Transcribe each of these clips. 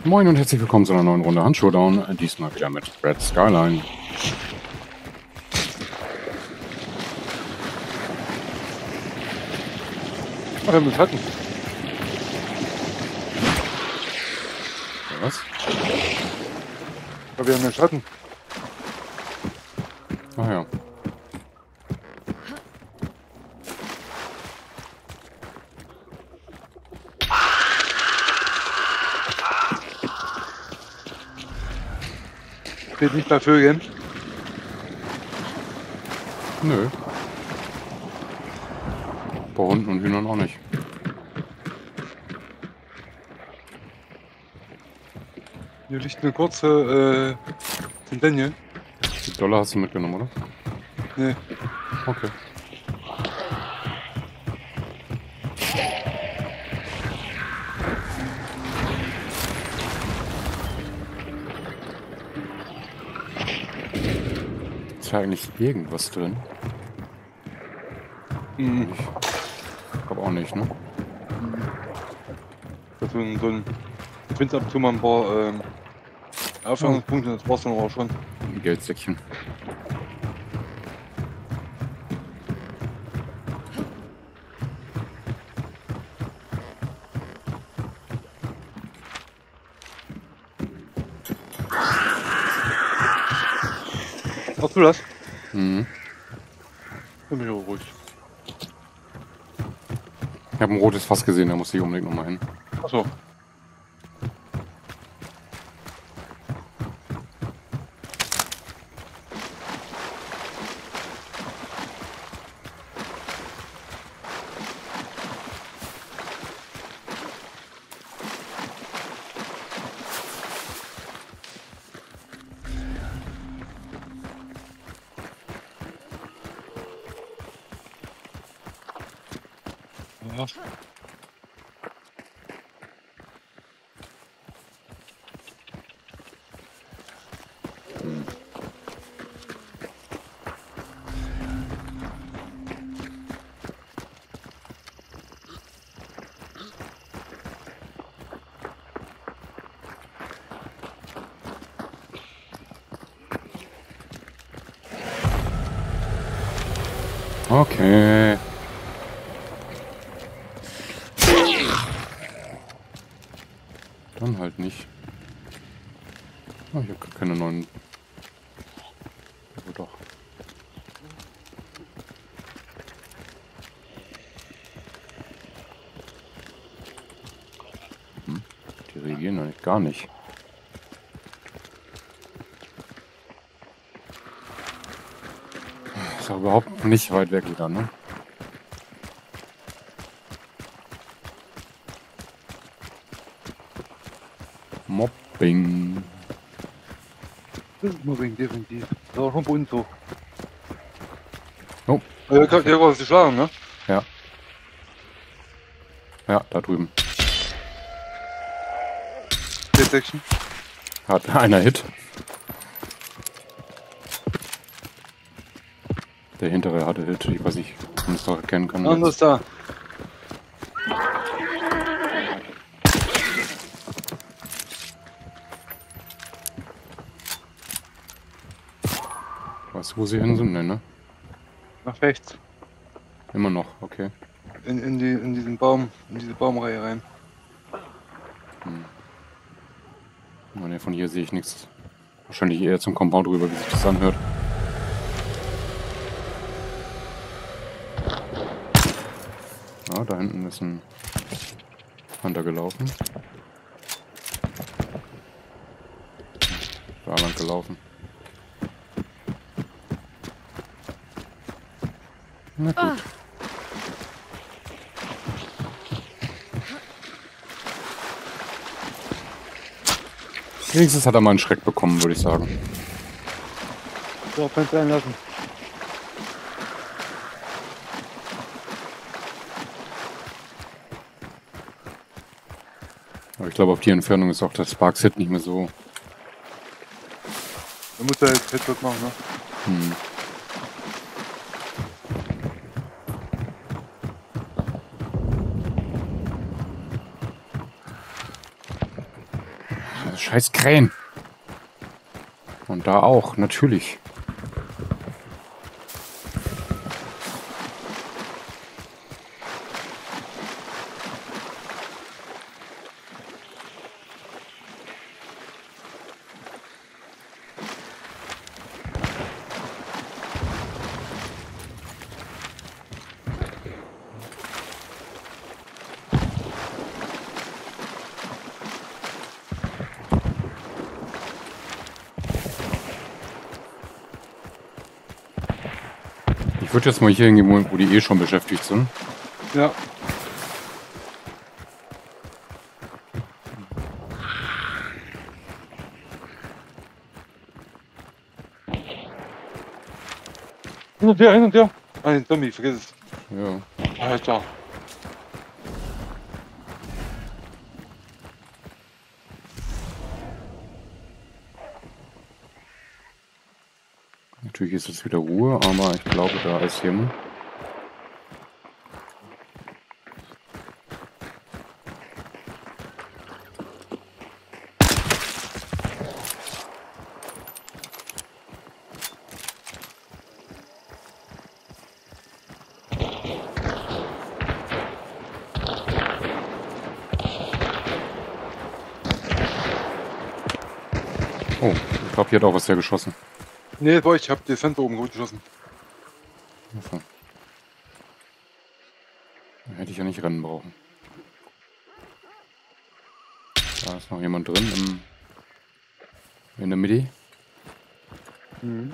Moin und herzlich willkommen zu einer neuen Runde Hand-Showdown. Diesmal wieder mit Red Skyline. Ach, wir haben einen Schatten. Was? Ja, wir haben einen Schatten. Ach ja. Steht nicht bei Vögeln. Nö. Bei Hunden und Hühnern auch nicht. Hier liegt eine kurze Daniel. Die Dollar hast du mitgenommen, oder? Nee. Okay. Ist da eigentlich irgendwas drin? Mhm. Ich glaube auch nicht, ne? Das ist so ein. Ich finde ab und zu mal ein paar Aufhörungspunkte, das war's dann auch schon. Ein Geldsäckchen. Hast du das? Mhm. Dann bin ich auch ruhig. Ich habe ein rotes Fass gesehen, da muss ich unbedingt nochmal hin. Achso. Ja. Okay. Dann halt nicht. Oh, ich habe gar keine neuen... Oh, doch. Die reagieren eigentlich gar nicht. Ist auch überhaupt nicht weit weg wieder, ne? Mobbing. Das ist Mobbing, definitiv. Das war schon bei uns so. Oh. Der war zu schlagen, ne? Ja. Ja, da drüben. Der Section. Hat einer Hit. Der hintere hatte Hit. Ich weiß nicht, ob man es doch erkennen kann. Anders da. Weißt du, wo sie hin sind? Ne, ne? Nach rechts. Immer noch, okay. In diesen Baum, in diese Baumreihe rein. Oh, ne, von hier sehe ich nichts. Wahrscheinlich eher zum Compound rüber, wie sich das anhört. Ja, da hinten ist ein Hunter gelaufen. Da lang gelaufen. Na gut. Wenigstens hat er mal einen Schreck bekommen, würde ich sagen. So, kannst du einlassen. Aber ich glaube, auf die Entfernung ist auch der Sparks-Hit nicht mehr so. Da muss er jetzt Headshot machen, ne? Hm. scheiß Krähen. Und da auch, natürlich. Ich würde jetzt mal hier hingehen, wo die eh schon beschäftigt sind. Ja. Hin und her. Ah, den Zombie, vergiss es. Ja. Alter. Natürlich ist jetzt wieder Ruhe, aber ich glaube, da ist jemand. Oh, ich glaube, hier hat auch was der geschossen. Nee, boah, ich hab die Fenster oben gut geschossen. Achso. Da hätte ich ja nicht rennen brauchen. Da ist noch jemand drin in der Mitte. Mhm.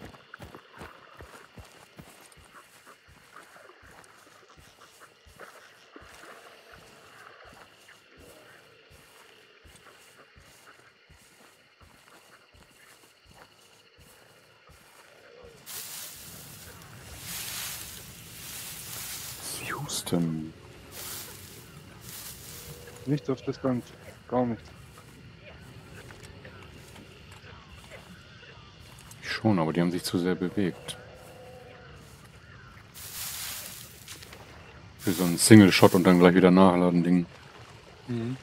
Houston. Nicht auf das Land. Gar nicht. Schon, aber die haben sich zu sehr bewegt. Für so einen Single-Shot und dann gleich wieder nachladen Ding. Mhm.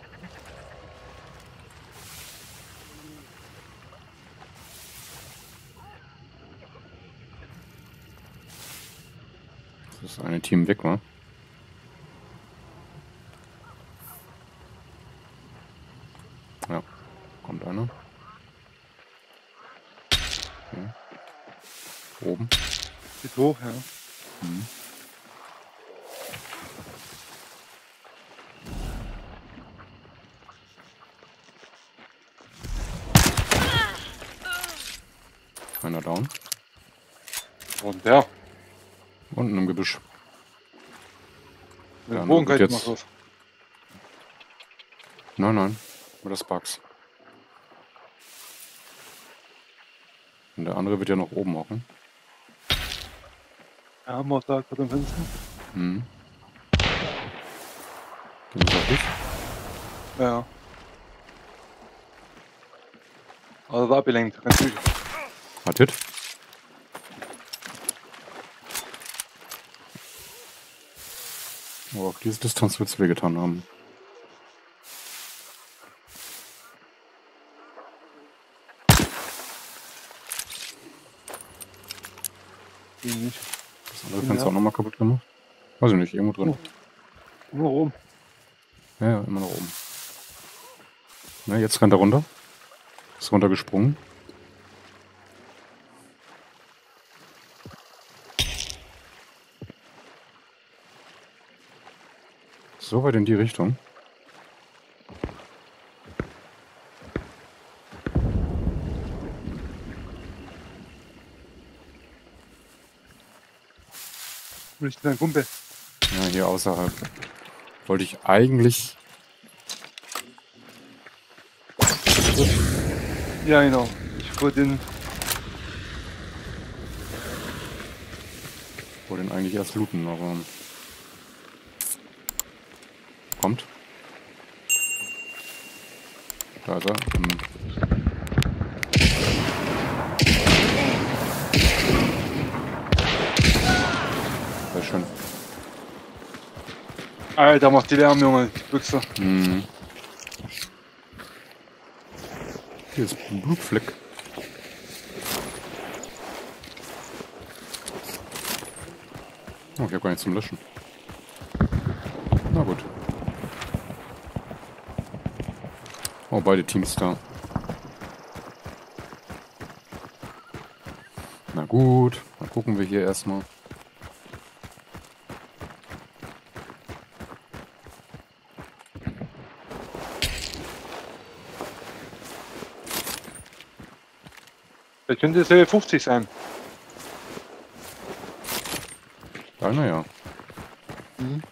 Das eine Team weg war. Ja, kommt einer. Okay. Oben. Geht hoch, ja. Mhm. Einer down. Und der. Unten im Gebüsch. Mit Ja, dem Bogen wird kann ich jetzt- noch was. Nein, nur das Bugs. Und der andere wird ja noch oben hocken. Ja, haben wir auch da gerade am Fenster. Mhm. Den ist auf dich. Ja. Also da abgelenkt, ganz gut. Hat Hit. Aber auf diese Distanz wird es wehgetan haben. Die nicht. Das andere Fenster auch nochmal kaputt gemacht. Weiß ich nicht, irgendwo drin. Nur oben. Ja, immer noch oben. Na, jetzt rennt er runter. Ist runtergesprungen. So weit in die Richtung. Wo ist dein Kumpel? Ja, hier außerhalb. Wollte ich eigentlich... Ja, genau. Ich wollte den. Wollte ihn eigentlich erst looten, aber... Kommt. Da ist er. Sehr schön. Alter, macht die Lärm, Junge. Die Büchse. Mhm. Hier ist ein Blutfleck. Oh, ich habe gar nichts zum Löschen. Na gut. Oh, beide Teams da. Na gut, dann gucken wir hier erstmal. Das könnte Serie 50 sein. Ja, naja. Mhm.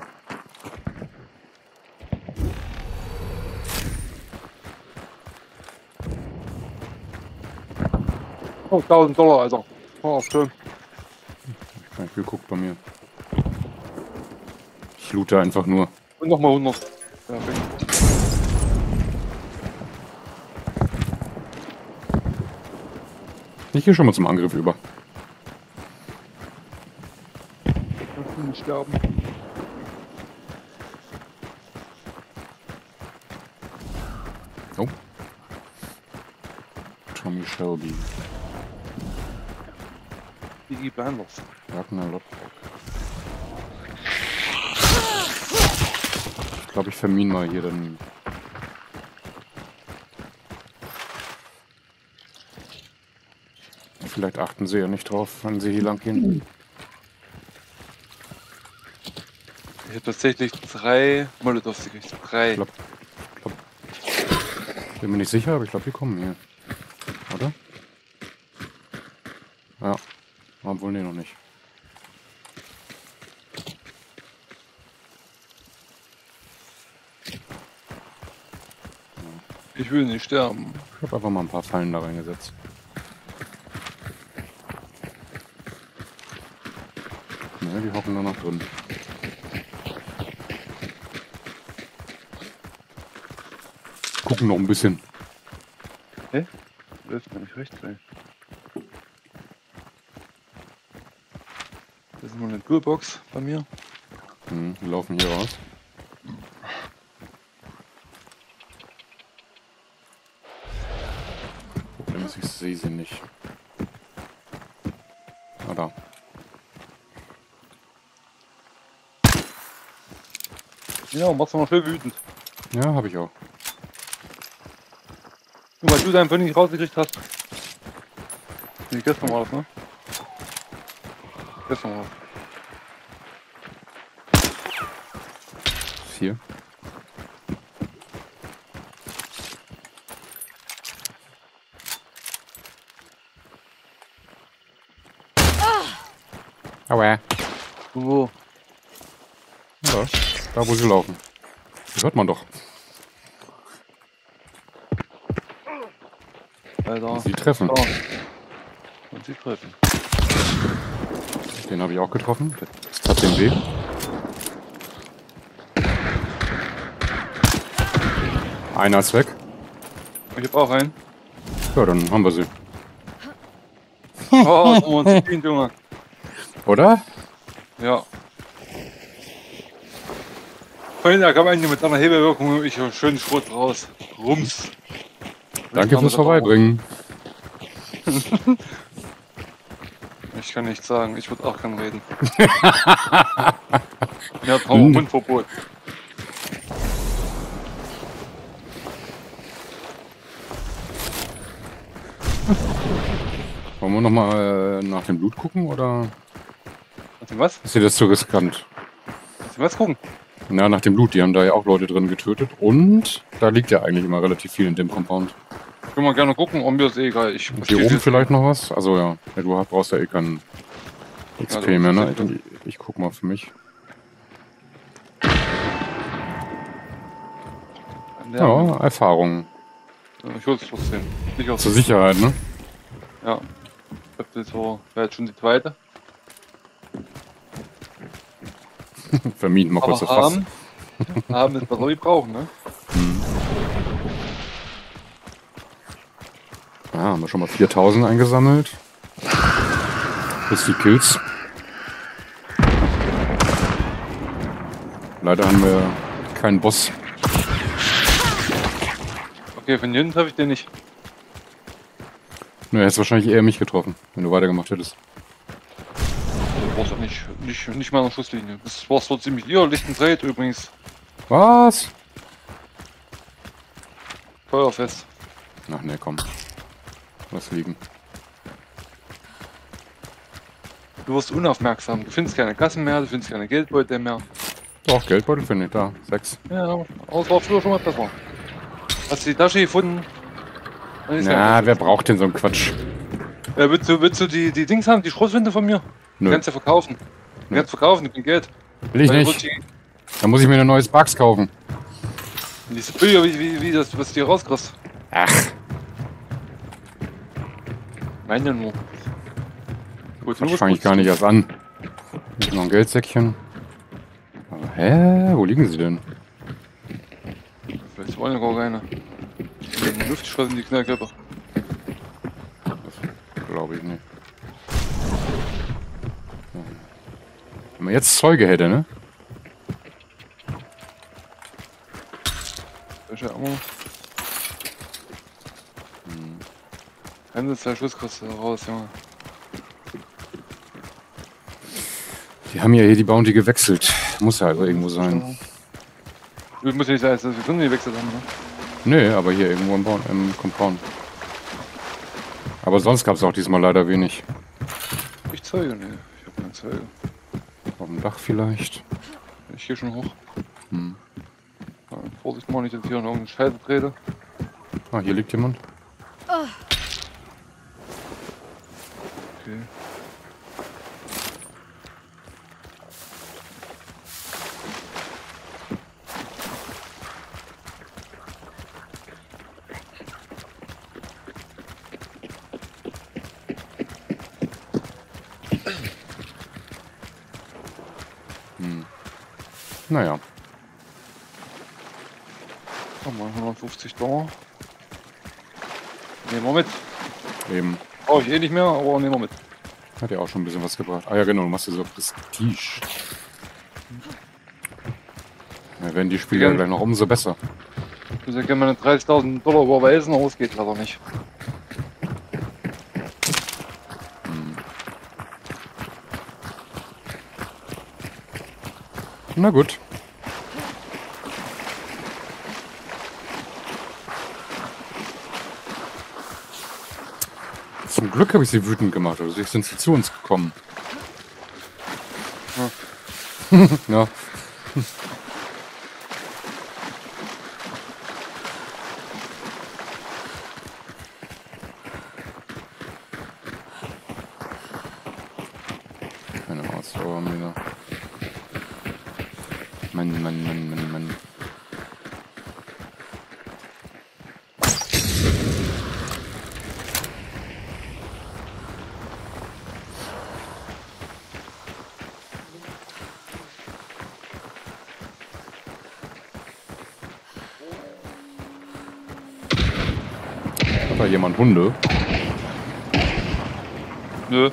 Oh, $1000, Alter. Oh, schön. Ich habe nicht geguckt bei mir. Ich loote einfach nur. Und nochmal 100. Perfekt. Ich gehe schon mal zum Angriff über. Ich will nicht sterben. Oh. Tommy Shelby. Die Banders. Wagner Lotbrock. Ich glaube, ich vermine mal hier dann. Vielleicht achten sie ja nicht drauf, wenn sie hier lang gehen. Ich habe tatsächlich 3 Molotovs gekriegt. 3. Bin mir nicht sicher, aber ich glaube, die kommen hier. Oder? Ja. Obwohl, nee, noch nicht. Ich will nicht sterben. Ich habe einfach mal ein paar Fallen da reingesetzt. Ne, die hocken da noch drin. Gucken noch ein bisschen. Hä? Läuft mir nicht recht sein. Das ist nur eine Toolbox bei mir. Die laufen hier raus. Problem ist, ich sehe sie nicht. Ah, da. Ja, und machst du noch schön wütend. Ja, habe ich auch. Nur weil du deinen Pfennig nicht rausgekriegt hast. Nee, gestern war das, ne? Gestern war das. 4. Aua. Wo? Ja, da wo sie laufen. Das hört man doch. Alter. Sie treffen. Da. Und sie treffen. Den habe ich auch getroffen. Das tat dem weh. Einer ist weg. Ich hab auch einen. Ja, dann haben wir sie. Oh, das haben wir uns gedient, Junge. Oder? Ja. Vorhin, da kam eigentlich mit seiner Hebelwirkung ich schön Schrot raus. Rums. Danke fürs Vorbeibringen. Ich kann nichts sagen, ich würde auch gern reden. Mir hat Mund Mundverbot. Wollen wir nochmal nach dem Blut gucken, oder Was? ist dir das zu riskant? Was gucken? Na, nach dem Blut. Die haben da ja auch Leute drin getötet. Und da liegt ja eigentlich immer relativ viel in dem Compound. Können wir gerne gucken, mir ist eh egal. Ich Und hier oben vielleicht noch was? Also ja, du brauchst ja eh keinen XP mehr, ne? Ich guck mal für mich. Ja, Erfahrung. Ich hol's trotzdem. Nicht aus Zur Sicherheit, ne? Ja. Ich hab das so, wäre jetzt schon die zweite. Vermieden mal kurz das Fass. Haben ist was wir brauchen, ne? Ja, haben wir schon mal 4000 eingesammelt. Plus die Kills. Leider haben wir keinen Boss. Okay, von hier hinten treffe ich den nicht. Du hättest wahrscheinlich eher mich getroffen, wenn du weitergemacht hättest. Du brauchst doch nicht mal eine Schusslinie. Das war so ziemlich ihr lichten Zeit übrigens. Was? Feuerfest. Ach ne, komm. Lass liegen. Du wirst unaufmerksam. Du findest keine Kassen mehr, du findest keine Geldbeutel mehr. Doch, Geldbeutel finde ich da. 6. Ja, aber es war früher schon mal besser. Hast du die Tasche gefunden? Dann ist ja Na, wer braucht denn so einen Quatsch? willst du die Dings haben, die Schrotflinte von mir? Nö. Du kannst ja verkaufen. Du kannst verkaufen, ich bin Geld. Will ich Weil nicht. Dann muss ich mir ein neues Bugs kaufen. Diese Bilder, wie das, was du hier rauskriegst. Ach, Meine nur. Gut, das fange ich gar nicht erst an. Hier ist noch ein Geldsäckchen. Aber, hä? Wo liegen sie denn? Vielleicht wollen ja gar keine. Die Luftschrott in die Knallkörper. Glaube ich nicht. Wenn man jetzt Zeuge hätte, ne? Welche Ammo? Keine 2 Schuss kriegst du raus, Junge. Die haben ja hier die Bounty gewechselt. Muss ja also irgendwo sein. Du musst ja nicht sagen, dass wir Kunden gewechselt haben, ne? Nee, aber hier irgendwo im Compound. Aber sonst gab es auch diesmal leider wenig. Ich Zeuge, ne. Ich hab keinen Zeuge. Auf dem Dach vielleicht. Ich gehe schon hoch. Hm. Ja, Vorsicht mal, nicht, dass ich hier noch irgendeine Scheiße trete. Ah, hier liegt jemand. Okay. Naja. Komm mal, $150. Nehmen wir mit. Eben. Brauche ich eh nicht mehr, aber nehmen wir mit. Hat ja auch schon ein bisschen was gebracht. Ah ja genau, du machst ja so Prestige. Da werden die Spiele Ja. gleich noch umso besser. Ich würde ja gerne meine $30.000 überweisen, aber es geht leider nicht. Na gut. Zum Glück habe ich sie wütend gemacht, also sind sie zu uns gekommen. Ja. Keine Ausdauer wieder. Mann. Hat da jemand Hunde? Nö.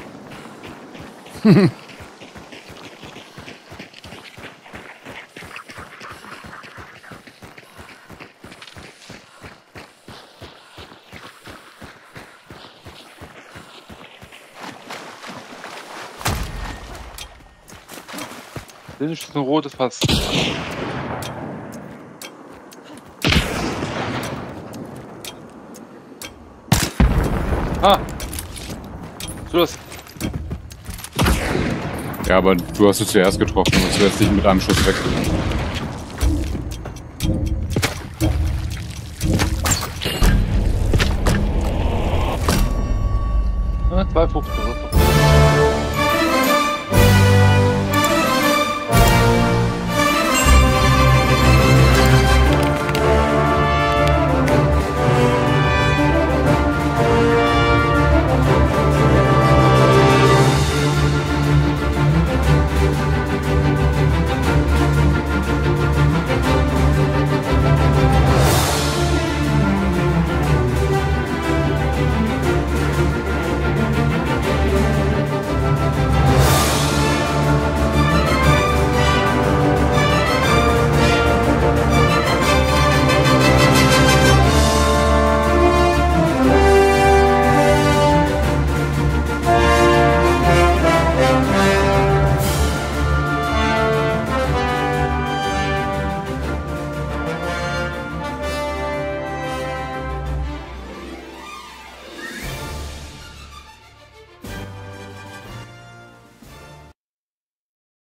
Das ist ein rotes Fass. Ah! Schluss. Ja, aber du hast es zuerst getroffen und du wärst nicht mit einem Schuss weg.